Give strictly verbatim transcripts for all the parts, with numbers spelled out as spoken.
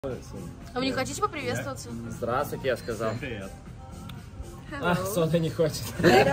А вы не хотите поприветствоваться? Здравствуйте, я сказал. Привет. А, Соня не хочет.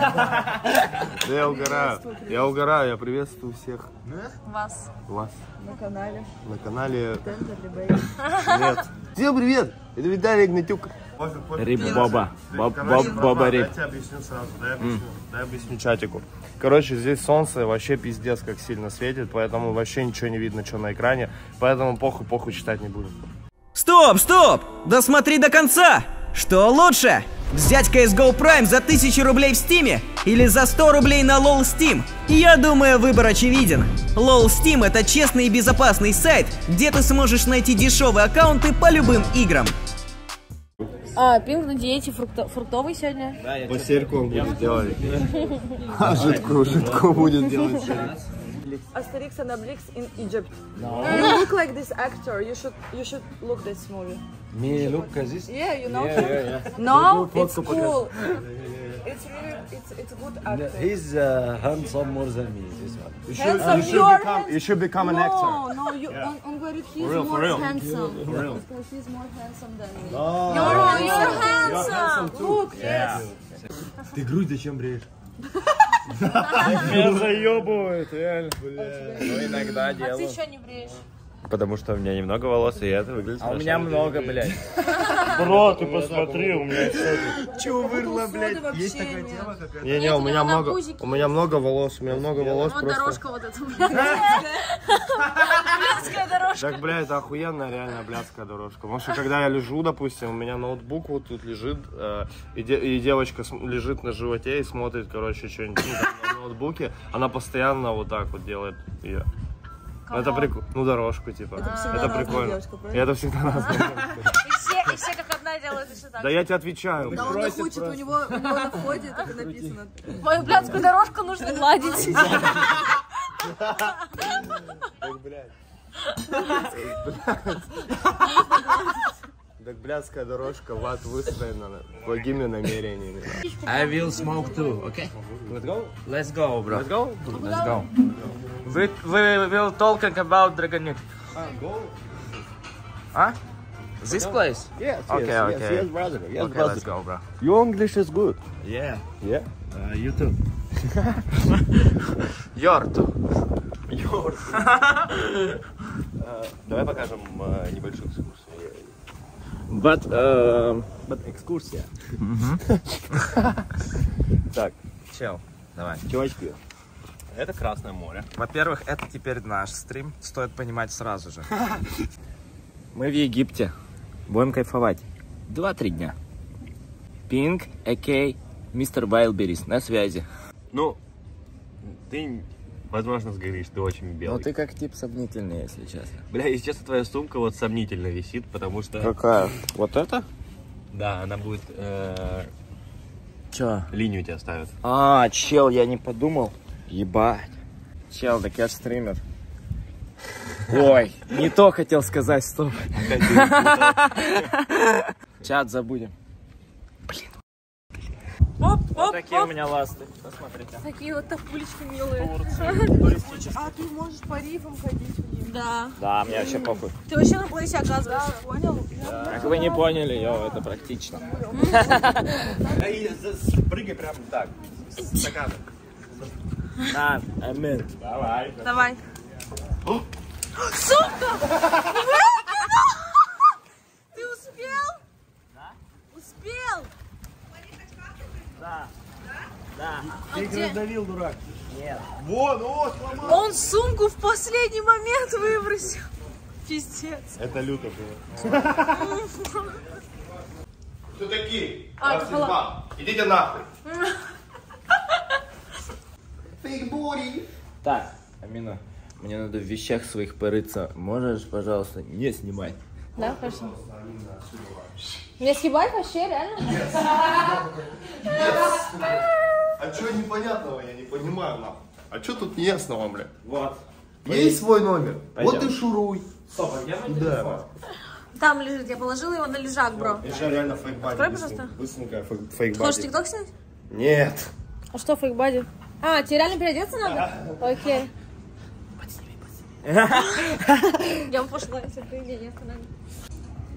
Я угораю. Я угораю, я приветствую всех. Вас. Вас. На канале. На канале. Нет. Всем привет! Это Виталий Игнатюк. Риба Боба. Боба Риб. Я тебе объясню сразу. Дай объясню. Дай объясню чатику. Короче, здесь солнце вообще пиздец как сильно светит, поэтому вообще ничего не видно, что на экране. Поэтому похуй-похуй читать не будем. Стоп, стоп! Досмотри до конца! Что лучше? Взять си эс го Prime за тысячу рублей в Стиме или за сто рублей на лол Steam? Я думаю, выбор очевиден. лол Steam — это честный и безопасный сайт, где ты сможешь найти дешевые аккаунты по любым играм. А, Пинк на диете фрукто фруктовый сегодня? Да, Посельку он будет делать. А жидкую, жидкую будет делать. Asterix and Obelix in Egypt. No. You look like this actor. You should you should look this movie. Me look like this? Yeah, you know yeah, him. Yeah, yeah. No, it's cool. It's really it's it's a good actor. He's uh, handsome more than me. This one. You should, Handsome, you should you're become you should become an no, actor. No, no, you Yeah. on, on Gorit, he's real, more for real. handsome. For real. Because he's more handsome than me. Oh, You're, you're You're handsome! handsome too. Look, Yeah. yes. Ты грудь зачем бреешь? Меня заебывает, реально. Ну, иногда А ты делаю. еще не бреешь? Потому что у меня немного волос, и это выглядит А у меня много, блядь. Бро, ты посмотри, у меня все. Чего вырло, блядь? Есть такая тема какая-то? Нет, Не-не, у у меня него на много, пузике у меня много волос, у меня много волос Вот просто. дорожка вот эта, блядская дорожка. Так, бля, это охуенная реально блядская дорожка. Потому что когда я лежу, допустим, у меня ноутбук вот тут лежит, э, и, де и девочка лежит на животе и смотрит, короче, что-нибудь ну, на ноутбуке, она постоянно вот так вот делает ее. Это прикольно. Ну, дорожку, типа. Это, это прикольно. Девушка, и это всегда разная девушка. И все, и все как одна делают еще так. Да я тебе отвечаю. Да он хочет, у него, у него на входе так и написано. Мою блядскую дорожку нужно гладить. Так, блядь. Так, блядская дорожка в ад выстроена благими намерениями. I will smoke too, okay? Let's go? Let's go, bro. Let's go? Let's go. We, we will talking about Dragonite. Ah, go. Huh? This place? Yes, Okay, yes, okay. yes, yes, brother. Yes, Okay, brother. let's go, bro. Your English is good. Yeah. Yeah. Uh, you too. Your too. Your. Давай покажем небольшую экскурсию. But, uh, But экскурсия. так, чел, давай. Чувачки, это Красное море. Во-первых, это теперь наш стрим, стоит понимать сразу же. Мы в Египте, будем кайфовать. Два-три дня. Пинк, Экей, мистер Вайлберрис на связи. Ну, ты, возможно, сгоришь, ты очень белый. Ну ты как тип сомнительный, если честно. Бля, если честно, твоя сумка вот сомнительно висит, потому что... Какая? Вот это? Да, она будет... Э... Чё? Линию тебя ставит. А, чел, я не подумал. Ебать. Чел, так я ж стример. Ой, не то хотел сказать, стоп. Чат забудем. Блин. Оп, Вот оп, такие у оп. меня ласты. Посмотрите. Такие вот топулечки милые. А ты можешь по рифам ходить в них. Да. Да, мне вообще похуй. Ты вообще на плейсе оказываешься. Понял? Как вы не поняли, йо, это практично. Прыгай прям так, с стаканом. На, амин. Давай. Давай. Сука! Ты успел? Да. Успел? Да. Да. А где? раздавил, дурак. Нет. Вон, вот, сломал. Он сумку в последний момент выбросил. Пиздец. Это люто было. Кто такие? А, это была- Идите нахуй. Фейкбори. Так, Амина, мне надо в вещах своих порыться. Можешь, пожалуйста, не снимать? Да, хорошо. Мне съебать вообще, реально? А что непонятного, я не понимаю, нахуй. А что тут неясного, бля? Вот. Есть свой номер? Пойдем. Вот и шуруй. Стоп, а где мой Да. телефон? Там лежит, я положила его на лежак, бро. Еще реально фейкбади. Открой, пожалуйста. Быстренько Хочешь фейкбади. тикток снять? Нет. А что фейкбади? А, тебе реально переодеться надо? Окей. Я бы пошла, если ты меня не остановишь.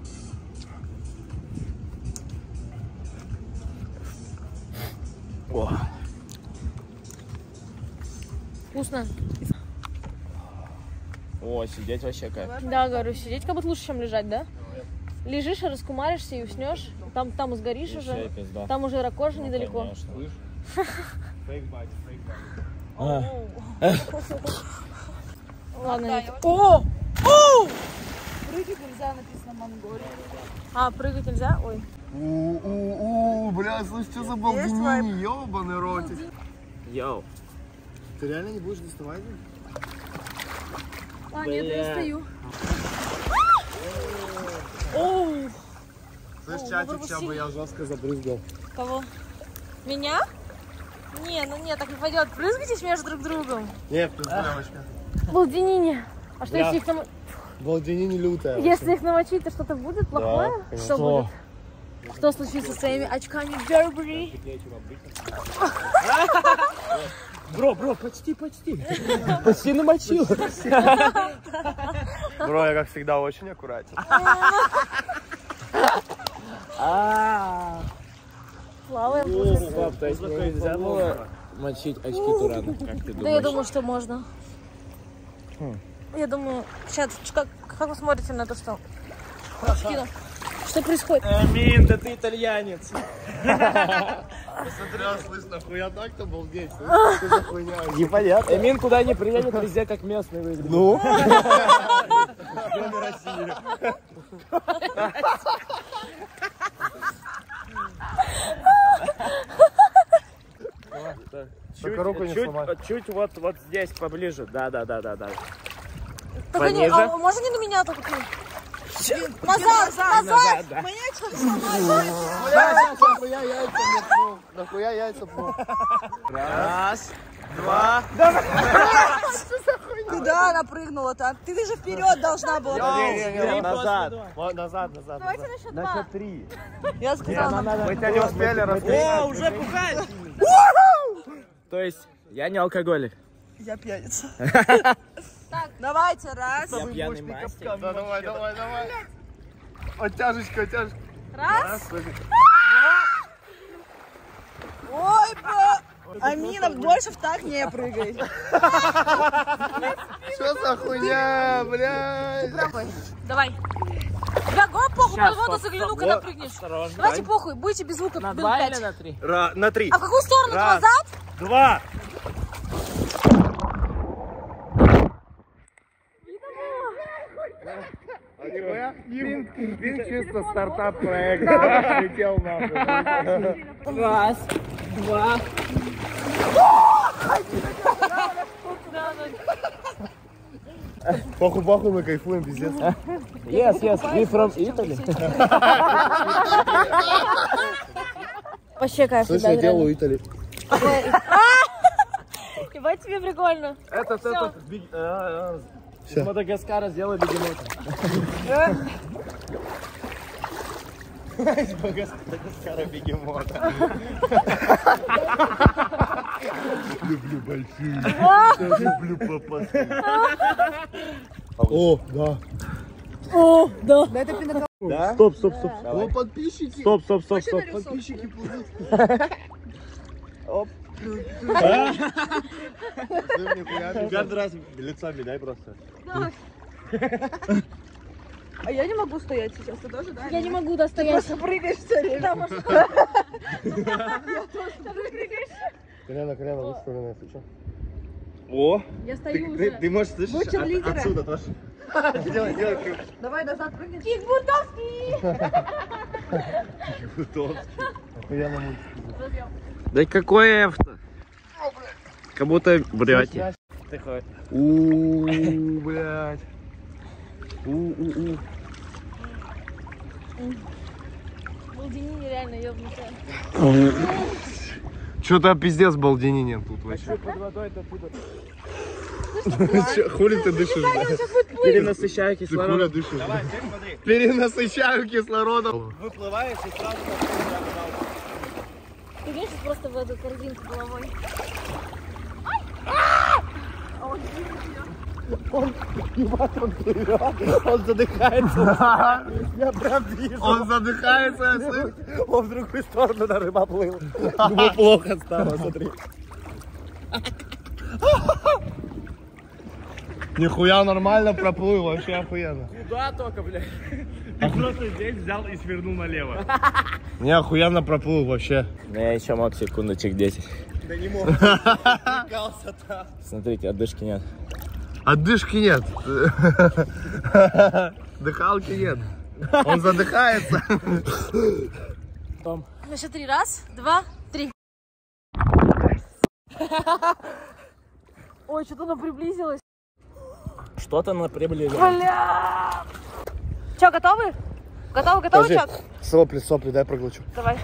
Вкусно. О, сидеть вообще кайф. Да, говорю, сидеть как будто лучше, чем лежать, да? Лежишь и раскумаришься и уснешь. Там, там сгоришь уже. Пизда. Там уже ракожа Ну, недалеко. Ладно, это... О! О! Прыгать нельзя, написано Монголия. А, прыгать нельзя? Ой. У-у-у, бля, слушай, что за балдинини, ёбаный ротик. Йоу. Ты реально не будешь доставать? А, нет, я не стою. Оу! Слышь, О, чатик, попробуй сейчас бы я жестко забрызгал. Кого? Меня? Не, ну нет, так не пойдет. Прыгайтесь между друг другом. Не, девочка. Балдинини. А что, Бля. если их нам... Балдинини лютая. Если их намочить, то что-то будет плохое? конечно. Что будет? Что случится с твоими очками Бербери? Бро, бро, почти, почти. Почти намочил. Бро, я как всегда очень аккуратен. Плаваем. Пап, то есть нельзя было мочить очки Турана, как ты Да думаешь? я думаю, что можно. Я думаю, сейчас, как, как вы смотрите на то, что... Очки, что происходит? Амин, да ты итальянец. Посмотри, слышь, нахуя так-то балдеть? Что за хуйня? Непонятно. Эмин куда ни приедет, везде как местный выглядит. Ну? Только руку не сломай. Чуть, чуть вот, вот здесь поближе. Да, да, да, да, да. Только не, Пониже. а, можно не на меня только? Назад, назад! Назад, да. Меня что-то сломать. Нахуя яйца мне пнул? Нахуя яйца пнул? Раз, два. Куда она прыгнула-то? Ты же вперед должна была. Не-не-не, Три назад. после Вот, назад, назад. Давайте назад. на счет два. Три. Я сказала, Мы тебя не успели расстрелять. О, уже пугает. То есть, я не алкоголик. я пьяница. Давайте, раз. Я пьяный мастер. Да, давай, давай, давай. Оттяжечка, оттяжечка. Раз. Ой, бля. Амина, больше в так не прыгай. Что за хуйня, блядь? Давай. Да, го, похуй, Щас, под воду стоп, загляну, стоп. когда Вот, прыгнешь. осторожно. Давайте похуй, будете без звука. На минут два пять. или на три? Ра- на три. А в какую сторону? Раз. Назад? Два. А нихуя? Пинк, Пинк чисто стартап проект. Летел нахуй. Раз, два. Похуй, похуй, мы кайфуем, пиздец. Yes, yes, we from Italy. Вообще кайф, Слышь, я делаю Итали. Ебать, тебе прикольно. Этот, этот, би- э, э, из Мадагаскара сделали бегемота. Из Мадагаскара бегемота. Люблю большие. Люблю попасть. О, да. О, да. Да? Стоп, стоп, стоп. О, подписчики. Стоп, стоп, стоп, стоп. Подписчики плывут. Оп. Каждый раз лицами дай просто. А я не могу стоять сейчас, ты тоже, да? Я не могу достоять. Просто прыгаешь все время. Колено, колено выставлено, если что. О, Я стою уже. Ты можешь, слышишь, Будь лидером. отсюда тоже. Делай, делай трюк. Давай назад прыгнешь. Кик Бутовский! Охуенно мультик. да какой F-то? Как будто брете. Ууу, блядь. У-у-у. Балдини реально ёбнутая. Что-то пиздец балдинини тут вообще. Под водой-то тут Чё, хули ты дышишь, блядь? перенасыщаю Ты хули кислород. дышишь? Перенасыщаю кислородом. Выплываешь и сразу Ты видишь, просто в эту корзинку головой. Он, он плывет, он задыхается. Я прям вижу. Он задыхается, я слышу. Он в другую сторону на рыба плыл. Ему плохо стало, смотри. Нихуя нормально проплыл, вообще охуенно. Куда только, блядь? Ты просто здесь взял и свернул налево. Не, охуенно проплыл вообще. Ну я еще мог секундочек десять. Да не мог. Смотрите, отдышки нет. Отдышки нет. Дыхалки нет. Он задыхается. На счет три. Раз, два, три. Ой, что-то оно приблизилось. Что-то на приблизилось. Бля! Че, готовы? Готовы, готовы, Подожди. чат? Сопли, сопли, дай проглочу. Давай.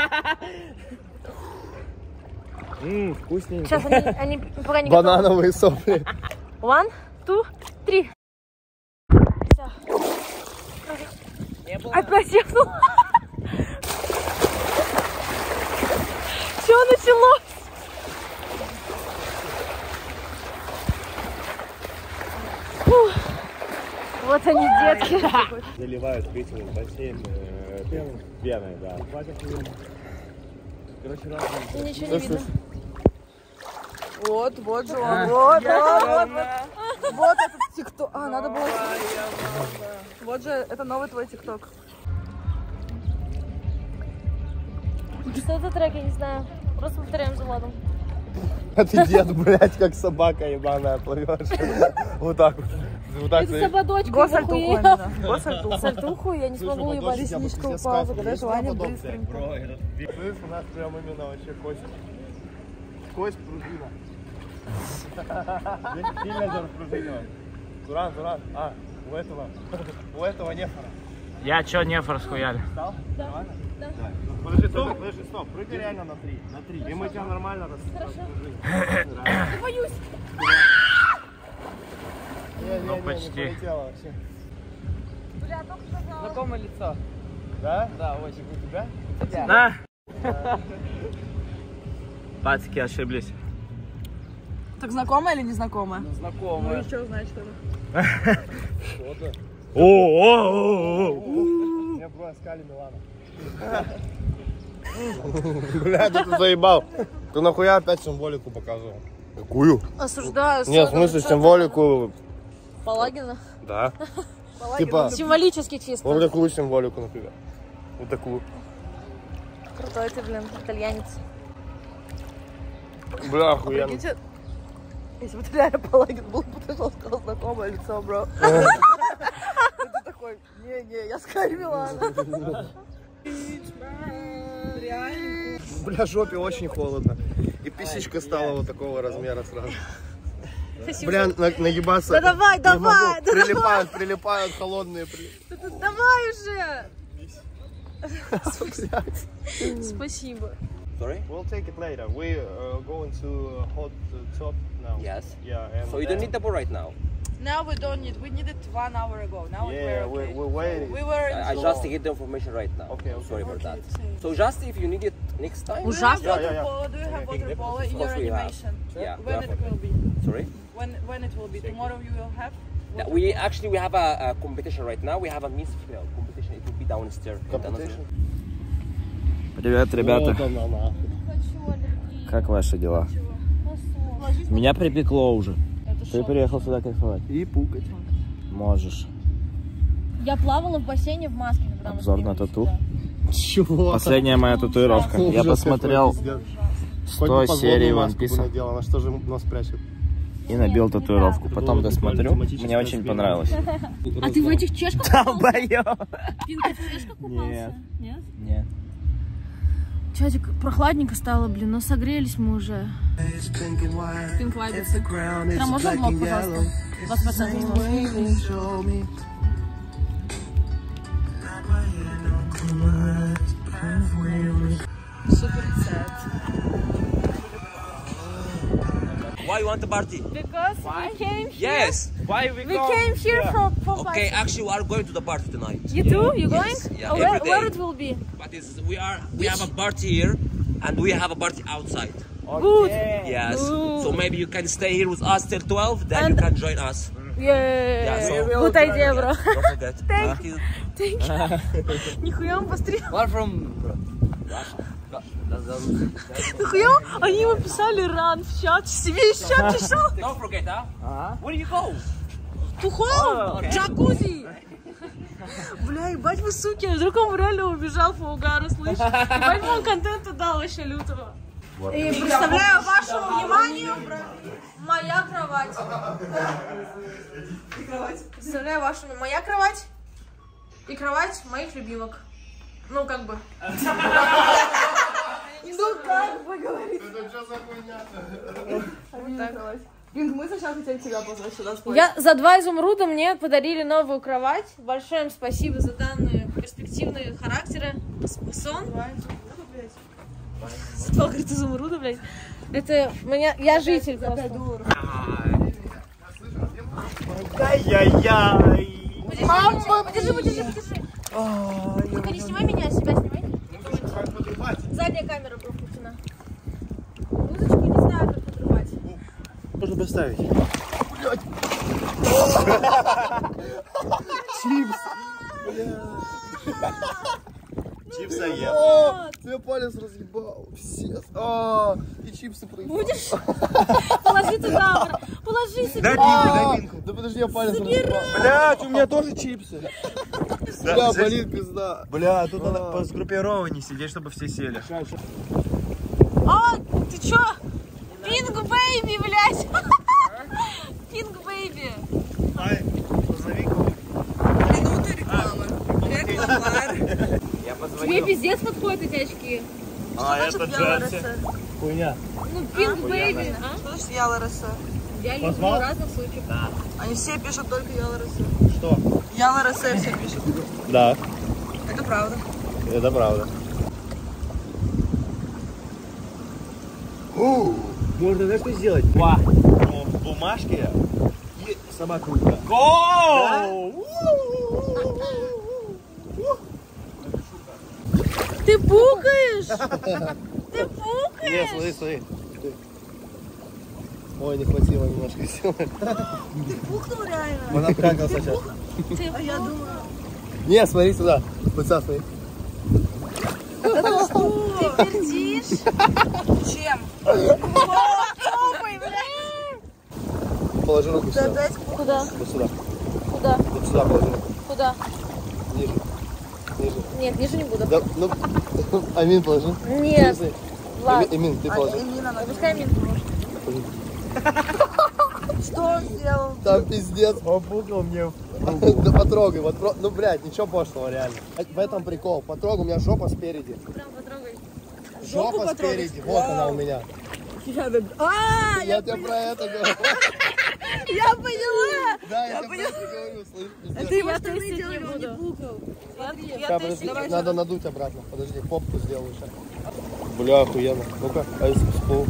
Ммм, вкусненько. Сейчас они, они пока не готовы. Банановые сопли. One, two, three. Все. Опять ехнул. Все началось. Фух. Вот они, детки. Заливают весь бассейн пеной, да. Ничего не видно. Вот, вот же он. Вот, вот, вот, вот. Вот этот тикток. А, надо было... Вот же, это новый твой тикток. Что это трек, я не знаю. Просто повторяем за Владом. А ты дед, блядь, как собака ебаная плывешь. Вот так вот. Вот так. Это сободочка. Госальтуху именно. Госальтуху. Сальтуху я не смогу ебать. Ресничка упала, загадай желание быстренько. Слышь, у нас прям именно вообще кость. Кость пружина. Здесь сильно запружинило. Туран, Туран. А, у этого, у этого нефора. Я чё, нефор схуяли? Встал? Да. Да. Подожди, стоп, подожди, стоп. Прыгай реально на три. На три. И мы тебя нормально распружим. Я боюсь. Не-не-не, не почти. полетело вообще. Бля, только сказала. Знакомое лицо. Да? Да, очень. У тебя? На! Пацки ошиблись. Так знакомая или незнакомая? Ну Знакомое. и что значит это? О-о-о-о-о! Я бро, искали Милана. Бля, ты заебал. Ты нахуя опять символику показывал? Какую? Осуждаю. Нет, в смысле символику. Палагина. Да. Типа, Символически чисто. вот такую символику, например. Вот такую. Крутой ты, блин, итальянец. Бля, охуенно. Прикиньте, если бы ты реально Палагин был, подошел, сказал знакомое лицо, бро. Ты такой, не-не, я Скай Милана. Реально. Бля, жопе очень холодно. И писечка стала вот такого размера сразу. Бля, на- нагибаться. Да давай, не давай, могу. да Прилипают, прилипают холодные. при- Давай уже! Спасибо. Sorry? We'll take it later. We uh, going to hot top now. Yes. Yeah. And So you don't then- need the boat right now. Now we don't need, we needed one hour ago. Now Yeah, we're we're, okay. we're waiting. We were in I, I slow. just get the information right now. Okay, I'm okay. sorry about that. So just if you need it next time. Do you have Ужасно. water Yeah, yeah, yeah. polo? Do you have water polo in Of your course we have. animation? Yeah, we When have it will be? Sorry. When when it will be? Tomorrow you will have? Yeah, we actually we have a, a competition right now. We have a Miss Female competition. It will be downstairs. Competition? Привет, ребята. Вот она, нахуй. Как ваши дела? Меня припекло уже. Ты приехал сюда кайфовать? И пукать. Можешь. Я плавала в бассейне в маске. когда мы Обзор на спели тату. сюда. Чего? Последняя моя татуировка. Я посмотрел сто серий One Piece Она что же нос прячет? и набил татуировку. Потом досмотрю. Мне очень понравилось. А ты в этих чешках? Долбоёб! Пинка в чешках купался? Нет. Нет? Нет. Чатик, прохладненько стало, блин, но согрелись мы уже. Pink White. Прям можно блок, пожалуйста? двадцать процентов. Супер sad. Why you want the party? Because we came here. Yes. Why we We came here for, for Okay. party. Actually, we are going to the party tonight. You too? You going? Yes, yeah, Oh, where, every day. where it will be? But it's, we are we have a party here, and we have a party outside. Good. Yes. Ooh. So maybe you can stay here with us till twelve. Then And- you can join us. Yeah, good idea, bro. Don't forget. Thank you. Thank you. Нихуя он пострел. Where from? Нихуя они ему писали ран в чат. Себе из чат писал. Don't forget, huh? Where do you go? Тухол, джакузи. Бля, ебать вы суки. Вдруг он реально убежал по угару, слышь? Ебать он контента дал вообще лютого. И представляю вашему вниманию моя кровать. Представляю вашему моя кровать и кровать моих любимок. Ну как бы. Ну как бы говорить. Это что за хуйня? Вот так. Пинк, мы сначала хотели тебя позвать сюда спать. Я за два изумруда мне подарили новую кровать. Большое им спасибо за данные перспективные характеры. Сон. Кто говорит изумруда, блядь? Это меня, я житель просто. Ай-яй-яй. Мама, подержи, подержи, подержи. Только не снимай меня, себя снимай. Задняя камера пропущена. Музычку не знаю, как подрывать. Можно поставить. Чипс. Чипсы ел. О, тебе палец разъебал. Все. А, и чипсы проебал. Будешь? Положи туда, бро. Положи себе. Дай пинку, дай пинку. Да подожди, я палец разъебал. Блядь, у меня тоже чипсы. Бля, болит пизда. Бля, тут надо по сгруппированию сидеть, чтобы все сели. А, ты чё? Пинг бэйби, блядь. Пинг бэйби. Ай, позови кого-нибудь. Минута рекламы. Рекламар. Я Тебе позвонил. пиздец подходят эти очки. А, это Джерси. Хуйня. Ну, пинг бэйби. А? Что значит Ялареса? Я люблю Позвал? разных случаев. Они все пишут только Ялареса. Что? Ялареса все пишут. Да, Это правда. это правда. Можно, знаешь, что сделать? Ва. В бумажке и самокрутка. Гоу! Ты пукаешь? Ты Нет, пукаешь? смотри, смотри. Ой, не хватило немножко силы. Ты пухнул реально? Она прыгала сейчас. Ты А я думаю... Не, смотри сюда. Вот сюда смотри. Ты пердишь? Чем? Положи руку сюда. Куда? Вот сюда. Куда? Вот сюда положи руку. Куда? Ниже. Ниже. Нет, ниже не буду. Да, ну, Амин положи. Нет. Смотри. Ладно. Эмин, Эмин, ты положи. Пускай мне поможет. Что он сделал? Там пиздец. Он пукал мне. Да потрогай, вот, про- ну, блядь, ничего пошлого, реально. В этом прикол. Потрогай, у меня жопа спереди. Прям потрогай. Жопа спереди, вот она у меня. А, Я тебе про это говорю. я поняла! Да, я тебе про это говорю, слышь, пиздец. Ты я тестить не буду. пукал. Я, я Сейчас, тестить подожди, не буду. надо надуть обратно. Подожди, попку сделаю сейчас. Бля, охуенно. Ну-ка, а если спол.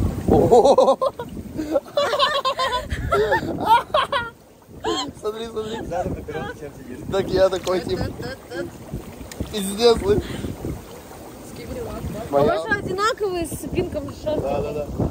Смотри, смотри. Так я такой тип. Пиздец, слышь. А Моя. вы же одинаковые с пинком шорт. Да, да, да.